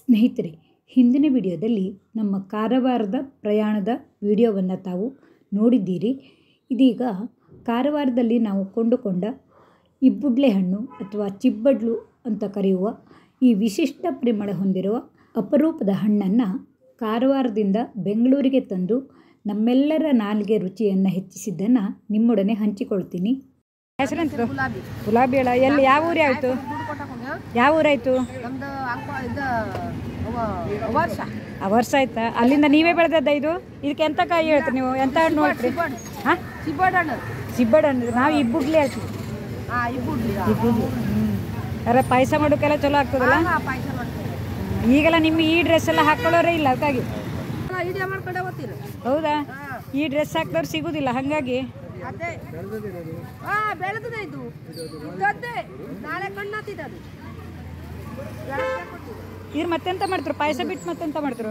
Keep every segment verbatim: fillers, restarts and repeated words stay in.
ಸ್ನೇಹಿತರೆ, ಹಿಂದಿನ ವಿಡಿಯೋದಲ್ಲಿ ನಮ್ಮ ಕಾರವಾರದ ಪ್ರಯಾಣದ ವಿಡಿಯೋವನ್ನು ತಾವು ನೋಡಿದ್ದೀರಿ. ಇದೀಗ ಕಾರವಾರದಲ್ಲಿ ನಾವು ಕೊಂಡುಕೊಂಡ ಇಬ್ಬುಡ್ಲೆ ಹಣ್ಣು ಅಥವಾ ಚಿಬ್ಬಡ್ಲು ಅಂತ ಕರೆಯುವ ಈ ವಿಶಿಷ್ಟ ಪರಿಮಳ ಹೊಂದಿರುವ ಅಪರೂಪದ ಹಣ್ಣನ್ನು ಕಾರವಾರದಿಂದ ಬೆಂಗಳೂರಿಗೆ ತಂದು ನಮ್ಮೆಲ್ಲರ ನಾಲಿಗೆ ರುಚಿಯನ್ನು ಹೆಚ್ಚಿಸಿದ್ದನ್ನು ನಿಮ್ಮೊಡನೆ ಹಂಚಿಕೊಳ್ತೀನಿ. ಹೆಸರಂತ ಗುಲಾಬಿ ಅಲ್ಲ, ಎಲ್ಲಿ ಯಾವ ಊರೇ ಆಯಿತು? ಯಾವ ಊರಾಯಿತು? ಆ ವರ್ಷ ಆಯ್ತಾ? ಅಲ್ಲಿಂದ ನೀವೇ ಬೆಳೆದದ್ದ ಇದು? ಇದಕ್ಕೆ ಎಂತ ಕಾಯಿ ಹೇಳ್ತೀರಿ ನೀವು? ಎಂತ ಹಣ್ಣು ಹೇಳ್ತೀರಿ? ಹಾಂ, ಸಿಬ್ಬಡ್ ಹಣ್ಣು. ಸಿಬ್ಬಡ್ ಹಣ್ಣು. ನಾವು ಇಬ್ಬುಡ್ಲಿ ಹೇಳ್ತೀವಿ. ಇಬ್ಬುಡ್ಲಿ. ಅರೆ ಪಾಯಸ ಮಾಡೋಕ್ಕೆಲ್ಲ ಚಲೋ ಆಗ್ತದಲ್ಲ? ಈಗೆಲ್ಲ ನಿಮ್ಮ ಈ ಡ್ರೆಸ್ ಎಲ್ಲ ಹಾಕೊಳ್ಳೋರೇ ಇಲ್ಲ, ಅದಕ್ಕಾಗಿ. ಹೌದಾ? ಈ ಡ್ರೆಸ್ ಹಾಕಿದವ್ರು ಸಿಗುದಿಲ್ಲ, ಹಾಗಾಗಿ ಇವ್ರು ಮತ್ತೆಂತ ಮಾಡ್ತಾರೆ? ಪಾಯಸ ಬಿಟ್ಟು ಮತ್ತೆಂತ ಮಾಡ್ತಾರೆ?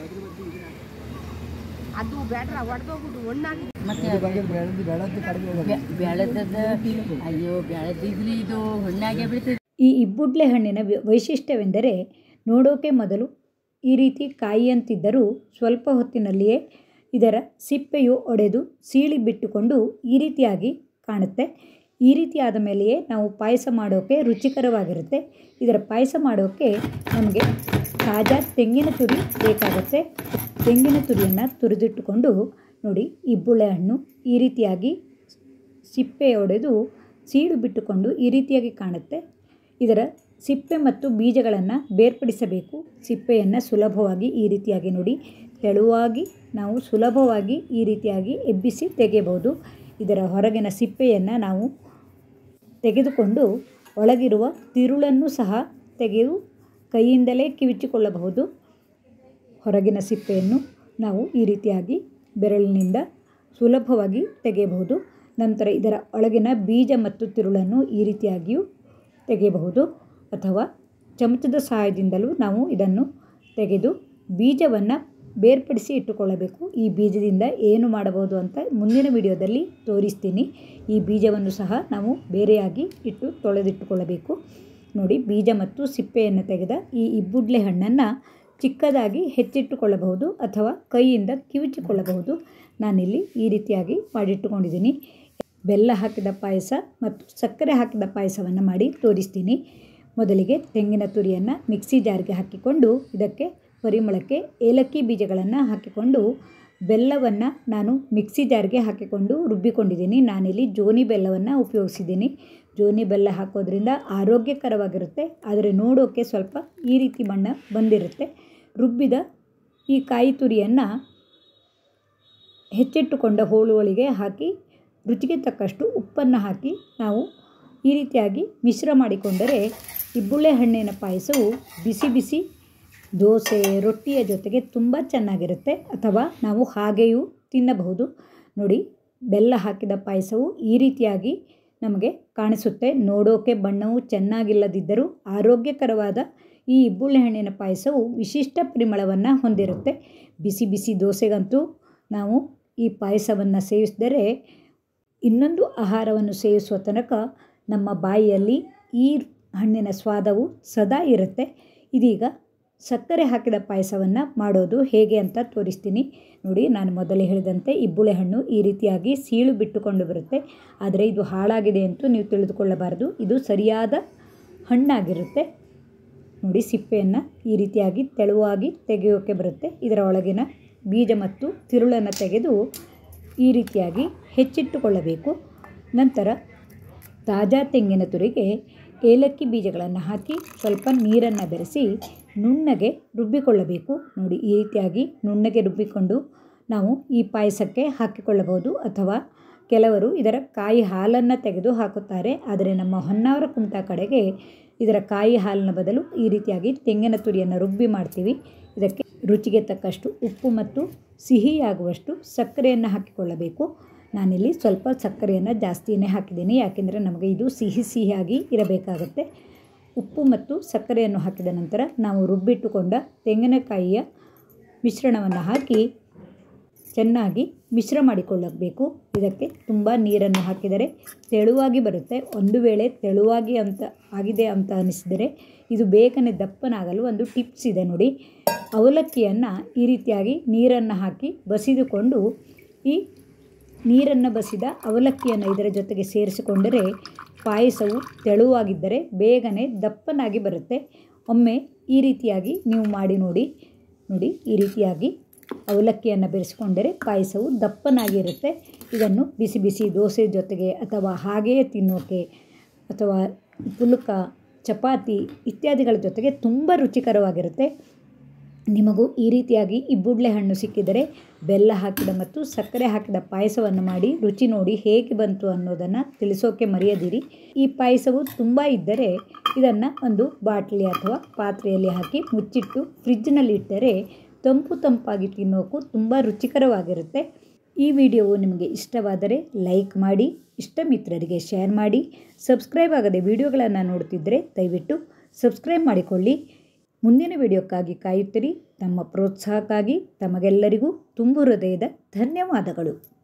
ಅದು ಬೇಡ್ರ ಹೊಡೆದೋಗ್ಬಿಟ್ಟು ಒಣ್ಣಾಗಿ ಬೆಳೆದದ ಅಯ್ಯೋ ಬೆಳೆದಿದ್ಲಿ ಇದು ಹಣ್ಣಾಗೆ ಬಿಡ್ತದೆ. ಈ ಇಬ್ಬುಡ್ಲೆ ಹಣ್ಣಿನ ವೈಶಿಷ್ಟ್ಯವೆಂದರೆ ನೋಡೋಕೆ ಮೊದಲು ಈ ರೀತಿ ಕಾಯಿಯಂತಿದ್ದರೂ ಸ್ವಲ್ಪ ಹೊತ್ತಿನಲ್ಲಿಯೇ ಇದರ ಸಿಪ್ಪೆಯು ಒಡೆದು ಸೀಳಿ ಬಿಟ್ಟುಕೊಂಡು ಈ ರೀತಿಯಾಗಿ ಕಾಣುತ್ತೆ. ಈ ರೀತಿ ಆದ ಮೇಲೆಯೇ ನಾವು ಪಾಯಸ ಮಾಡೋಕ್ಕೆ ರುಚಿಕರವಾಗಿರುತ್ತೆ. ಇದರ ಪಾಯಸ ಮಾಡೋಕ್ಕೆ ನಮಗೆ ತಾಜಾ ತೆಂಗಿನ ತುರಿ ಬೇಕಾಗುತ್ತೆ. ತೆಂಗಿನ ತುರಿಯನ್ನು ತುರಿದಿಟ್ಟುಕೊಂಡು ನೋಡಿ, ಇಬ್ಬುಳೆ ಹಣ್ಣು ಈ ರೀತಿಯಾಗಿ ಸಿಪ್ಪೆ ಒಡೆದು ಸೀಳು ಬಿಟ್ಟುಕೊಂಡು ಈ ರೀತಿಯಾಗಿ ಕಾಣುತ್ತೆ. ಇದರ ಸಿಪ್ಪೆ ಮತ್ತು ಬೀಜಗಳನ್ನು ಬೇರ್ಪಡಿಸಬೇಕು. ಸಿಪ್ಪೆಯನ್ನು ಸುಲಭವಾಗಿ ಈ ರೀತಿಯಾಗಿ ನೋಡಿ ತೆಳುವಾಗಿ ನಾವು ಸುಲಭವಾಗಿ ಈ ರೀತಿಯಾಗಿ ಎಬ್ಬಿಸಿ ತೆಗೆಯಬಹುದು. ಇದರ ಹೊರಗಿನ ಸಿಪ್ಪೆಯನ್ನು ನಾವು ತೆಗೆದುಕೊಂಡು ಒಳಗಿರುವ ತಿರುಳನ್ನು ಸಹ ತೆಗೆದು ಕೈಯಿಂದಲೇ ಕಿವುಚಿಕೊಳ್ಳಬಹುದು. ಹೊರಗಿನ ಸಿಪ್ಪೆಯನ್ನು ನಾವು ಈ ರೀತಿಯಾಗಿ ಬೆರಳಿನಿಂದ ಸುಲಭವಾಗಿ ತೆಗೆಯಬಹುದು. ನಂತರ ಇದರ ಒಳಗಿನ ಬೀಜ ಮತ್ತು ತಿರುಳನ್ನು ಈ ರೀತಿಯಾಗಿಯೂ ತೆಗೆಯಬಹುದು, ಅಥವಾ ಚಮಚದ ಸಹಾಯದಿಂದಲೂ ನಾವು ಇದನ್ನು ತೆಗೆದು ಬೀಜವನ್ನು ಬೇರ್ಪಡಿಸಿ ಇಟ್ಟುಕೊಳ್ಳಬೇಕು. ಈ ಬೀಜದಿಂದ ಏನು ಮಾಡಬಹುದು ಅಂತ ಮುಂದಿನ ವಿಡಿಯೋದಲ್ಲಿ ತೋರಿಸ್ತೀನಿ. ಈ ಬೀಜವನ್ನು ಸಹ ನಾವು ಬೇರೆಯಾಗಿ ಇಟ್ಟು ತೊಳೆದಿಟ್ಟುಕೊಳ್ಳಬೇಕು. ನೋಡಿ, ಬೀಜ ಮತ್ತು ಸಿಪ್ಪೆಯನ್ನು ತೆಗೆದ ಈ ಇಬ್ಬುಡ್ಲೆ ಹಣ್ಣನ್ನು ಚಿಕ್ಕದಾಗಿ ಹೆಚ್ಚಿಟ್ಟುಕೊಳ್ಳಬಹುದು ಅಥವಾ ಕೈಯಿಂದ ಕಿವುಚಿಕೊಳ್ಳಬಹುದು. ನಾನಿಲ್ಲಿ ಈ ರೀತಿಯಾಗಿ ಮಾಡಿಟ್ಟುಕೊಂಡಿದ್ದೀನಿ. ಬೆಲ್ಲ ಹಾಕಿದ ಪಾಯಸ ಮತ್ತು ಸಕ್ಕರೆ ಹಾಕಿದ ಪಾಯಸವನ್ನು ಮಾಡಿ ತೋರಿಸ್ತೀನಿ. ಮೊದಲಿಗೆ ತೆಂಗಿನ ತುರಿಯನ್ನು ಮಿಕ್ಸಿ ಜಾರ್ಗೆ ಹಾಕಿಕೊಂಡು ಇದಕ್ಕೆ ಪರಿಮಳಕ್ಕೆ ಏಲಕ್ಕಿ ಬೀಜಗಳನ್ನು ಹಾಕಿಕೊಂಡು ಬೆಲ್ಲವನ್ನು ನಾನು ಮಿಕ್ಸಿ ಜಾರ್ಗೆ ಹಾಕಿಕೊಂಡು ರುಬ್ಬಿಕೊಂಡಿದ್ದೀನಿ. ನಾನಿಲ್ಲಿ ಜೋನಿ ಬೆಲ್ಲವನ್ನು ಉಪಯೋಗಿಸಿದ್ದೀನಿ. ಜೋನಿ ಬೆಲ್ಲ ಹಾಕೋದ್ರಿಂದ ಆರೋಗ್ಯಕರವಾಗಿರುತ್ತೆ, ಆದರೆ ನೋಡೋಕ್ಕೆ ಸ್ವಲ್ಪ ಈ ರೀತಿ ಬಣ್ಣ ಬಂದಿರುತ್ತೆ. ರುಬ್ಬಿದ ಈ ಕಾಯಿ ತುರಿಯನ್ನು ಹೆಚ್ಚಿಟ್ಟುಕೊಂಡ ಹೋಳುಗಳಿಗೆ ಹಾಕಿ ರುಚಿಗೆ ತಕ್ಕಷ್ಟು ಉಪ್ಪನ್ನು ಹಾಕಿ ನಾವು ಈ ರೀತಿಯಾಗಿ ಮಿಶ್ರ ಮಾಡಿಕೊಂಡರೆ ಇಬ್ಬುಳೆ ಹಣ್ಣಿನ ಪಾಯಸವು ಬಿಸಿ ಬಿಸಿ ದೋಸೆ ರೊಟ್ಟಿಯ ಜೊತೆಗೆ ತುಂಬ ಚೆನ್ನಾಗಿರುತ್ತೆ, ಅಥವಾ ನಾವು ಹಾಗೆಯೂ ತಿನ್ನಬಹುದು. ನೋಡಿ, ಬೆಲ್ಲ ಹಾಕಿದ ಪಾಯಸವು ಈ ರೀತಿಯಾಗಿ ನಮಗೆ ಕಾಣಿಸುತ್ತೆ. ನೋಡೋಕೆ ಬಣ್ಣವು ಚೆನ್ನಾಗಿಲ್ಲದಿದ್ದರೂ ಆರೋಗ್ಯಕರವಾದ ಈ ಇಬ್ಬುಳೆ ಹಣ್ಣಿನ ಪಾಯಸವು ವಿಶಿಷ್ಟ ಪರಿಮಳವನ್ನು ಹೊಂದಿರುತ್ತೆ. ಬಿಸಿ ಬಿಸಿ ದೋಸೆಗಂತೂ ನಾವು ಈ ಪಾಯಸವನ್ನು ಸೇವಿಸಿದರೆ ಇನ್ನೊಂದು ಆಹಾರವನ್ನು ಸೇವಿಸುವ ತನಕ ನಮ್ಮ ಬಾಯಿಯಲ್ಲಿ ಈ ಹಣ್ಣಿನ ಸ್ವಾದವು ಸದಾ ಇರುತ್ತೆ. ಇದೀಗ ಸಕ್ಕರೆ ಹಾಕಿದ ಪಾಯಸವನ್ನು ಮಾಡೋದು ಹೇಗೆ ಅಂತ ತೋರಿಸ್ತೀನಿ. ನೋಡಿ, ನಾನು ಮೊದಲೇ ಹೇಳಿದಂತೆ ಇಬ್ಬುಳೆ ಹಣ್ಣು ಈ ರೀತಿಯಾಗಿ ಸೀಳು ಬಿಟ್ಟುಕೊಂಡು ಬರುತ್ತೆ, ಆದರೆ ಇದು ಹಾಳಾಗಿದೆ ಅಂತೂ ನೀವು ತಿಳಿದುಕೊಳ್ಳಬಾರದು. ಇದು ಸರಿಯಾದ ಹಣ್ಣಾಗಿರುತ್ತೆ. ನೋಡಿ, ಸಿಪ್ಪೆಯನ್ನು ಈ ರೀತಿಯಾಗಿ ತೆಳುವಾಗಿ ತೆಗೆಯೋಕ್ಕೆ ಬರುತ್ತೆ. ಇದರ ಒಳಗಿನ ಬೀಜ ಮತ್ತು ತಿರುಳನ್ನು ತೆಗೆದು ಈ ರೀತಿಯಾಗಿ ಹೆಚ್ಚಿಟ್ಟುಕೊಳ್ಳಬೇಕು. ನಂತರ ತಾಜಾ ತೆಂಗಿನ ತುರಿಗೆ ಏಲಕ್ಕಿ ಬೀಜಗಳನ್ನು ಹಾಕಿ ಸ್ವಲ್ಪ ನೀರನ್ನು ಬೆರೆಸಿ ನುಣ್ಣಗೆ ರುಬ್ಬಿಕೊಳ್ಳಬೇಕು. ನೋಡಿ, ಈ ರೀತಿಯಾಗಿ ನುಣ್ಣಗೆ ರುಬ್ಬಿಕೊಂಡು ನಾವು ಈ ಪಾಯಸಕ್ಕೆ ಹಾಕಿಕೊಳ್ಳಬಹುದು, ಅಥವಾ ಕೆಲವರು ಇದರ ಕಾಯಿ ಹಾಲನ್ನು ತೆಗೆದು ಹಾಕುತ್ತಾರೆ. ಆದರೆ ನಮ್ಮ ಹೊನ್ನಾವರ ಕುಮಟಾ ಕಡೆಗೆ ಇದರ ಕಾಯಿ ಹಾಲಿನ ಬದಲು ಈ ರೀತಿಯಾಗಿ ತೆಂಗಿನ ತುರಿಯನ್ನು ರುಬ್ಬಿ ಮಾಡ್ತೀವಿ. ಇದಕ್ಕೆ ರುಚಿಗೆ ತಕ್ಕಷ್ಟು ಉಪ್ಪು ಮತ್ತು ಸಿಹಿಯಾಗುವಷ್ಟು ಸಕ್ಕರೆಯನ್ನು ಹಾಕಿಕೊಳ್ಳಬೇಕು. ನಾನಿಲ್ಲಿ ಸ್ವಲ್ಪ ಸಕ್ಕರೆಯನ್ನು ಜಾಸ್ತಿಯೇ ಹಾಕಿದ್ದೀನಿ, ಯಾಕೆಂದರೆ ನಮಗೆ ಇದು ಸಿಹಿ ಸಿಹಿಯಾಗಿ ಇರಬೇಕಾಗುತ್ತೆ. ಉಪ್ಪು ಮತ್ತು ಸಕ್ಕರೆಯನ್ನು ಹಾಕಿದ ನಂತರ ನಾವು ರುಬ್ಬಿಟ್ಟುಕೊಂಡ ತೆಂಗಿನಕಾಯಿಯ ಮಿಶ್ರಣವನ್ನು ಹಾಕಿ ಚೆನ್ನಾಗಿ ಮಿಶ್ರ ಮಾಡಿಕೊಳ್ಳಬೇಕು. ಇದಕ್ಕೆ ತುಂಬ ನೀರನ್ನು ಹಾಕಿದರೆ ತೆಳುವಾಗಿ ಬರುತ್ತೆ. ಒಂದು ವೇಳೆ ತೆಳುವಾಗಿ ಅಂತ ಆಗಿದೆ ಅಂತ ಅನಿಸಿದರೆ ಇದು ಬೇಗನೆ ದಪ್ಪನಾಗಲು ಒಂದು ಟಿಪ್ಸ್ ಇದೆ ನೋಡಿ. ಅವಲಕ್ಕಿಯನ್ನು ಈ ರೀತಿಯಾಗಿ ನೀರನ್ನು ಹಾಕಿ ಬಸಿದುಕೊಂಡು ಈ ನೀರನ್ನು ಬಸಿದ ಅವಲಕ್ಕಿಯನ್ನು ಇದರ ಜೊತೆಗೆ ಸೇರಿಸಿಕೊಂಡರೆ ಪಾಯಸವು ತೆಳುವಾಗಿದ್ದರೆ ಬೇಗನೆ ದಪ್ಪನಾಗಿ ಬರುತ್ತೆ. ಒಮ್ಮೆ ಈ ರೀತಿಯಾಗಿ ನೀವು ಮಾಡಿ ನೋಡಿ. ನೋಡಿ ಈ ರೀತಿಯಾಗಿ ಅವಲಕ್ಕಿಯನ್ನು ಬೆರೆಸಿಕೊಂಡರೆ ಪಾಯಸವು ದಪ್ಪನಾಗಿರುತ್ತೆ. ಇದನ್ನು ಬಿಸಿ ಬಿಸಿ ದೋಸೆ ಜೊತೆಗೆ ಅಥವಾ ಹಾಗೆಯೇ ತಿನ್ನೋಕೆ ಅಥವಾ ಪುಲ್ಕ, ಚಪಾತಿ ಇತ್ಯಾದಿಗಳ ಜೊತೆಗೆ ತುಂಬ ರುಚಿಕರವಾಗಿರುತ್ತೆ. ನಿಮಗೂ ಈ ರೀತಿಯಾಗಿ ಇಬ್ಬುಡ್ಲೆ ಹಣ್ಣು ಸಿಕ್ಕಿದರೆ ಬೆಲ್ಲ ಹಾಕಿದ ಮತ್ತು ಸಕ್ಕರೆ ಹಾಕಿದ ಪಾಯಸವನ್ನು ಮಾಡಿ ರುಚಿ ನೋಡಿ ಹೇಗೆ ಬಂತು ಅನ್ನೋದನ್ನು ತಿಳಿಸೋಕೆ ಮರೆಯದಿರಿ. ಈ ಪಾಯಸವು ತುಂಬ ಇದ್ದರೆ ಇದನ್ನು ಒಂದು ಬಾಟಲಿ ಅಥವಾ ಪಾತ್ರೆಯಲ್ಲಿ ಹಾಕಿ ಮುಚ್ಚಿಟ್ಟು ಫ್ರಿಜ್ಜಿನಲ್ಲಿ ಇಟ್ಟರೆ ತಂಪು ತಂಪಾಗಿ ತಿನ್ನೋಕ್ಕೂ ತುಂಬ ರುಚಿಕರವಾಗಿರುತ್ತೆ. ಈ ವಿಡಿಯೋವು ನಿಮಗೆ ಇಷ್ಟವಾದರೆ ಲೈಕ್ ಮಾಡಿ, ಇಷ್ಟ ಮಿತ್ರರಿಗೆ ಶೇರ್ ಮಾಡಿ. ಸಬ್ಸ್ಕ್ರೈಬ್ ಆಗದೆ ವಿಡಿಯೋಗಳನ್ನು ನೋಡ್ತಿದ್ದರೆ ದಯವಿಟ್ಟು ಸಬ್ಸ್ಕ್ರೈಬ್ ಮಾಡಿಕೊಳ್ಳಿ. ಮುಂದಿನ ವಿಡಿಯೋಕ್ಕಾಗಿ ಕಾಯುತ್ತೀರಿ. ತಮ್ಮ ಪ್ರೋತ್ಸಾಹಕ್ಕಾಗಿ ತಮಗೆಲ್ಲರಿಗೂ ತುಂಬು ಹೃದಯದ ಧನ್ಯವಾದಗಳು.